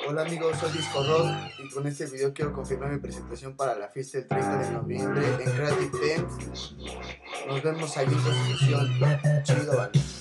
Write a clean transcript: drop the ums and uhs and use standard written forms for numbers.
Hola amigos, soy Disco Rock y con este video quiero confirmar mi presentación para la fiesta del 30 de noviembre en Creative Dance. Nos vemos ahí en Constitución. Chido, banda.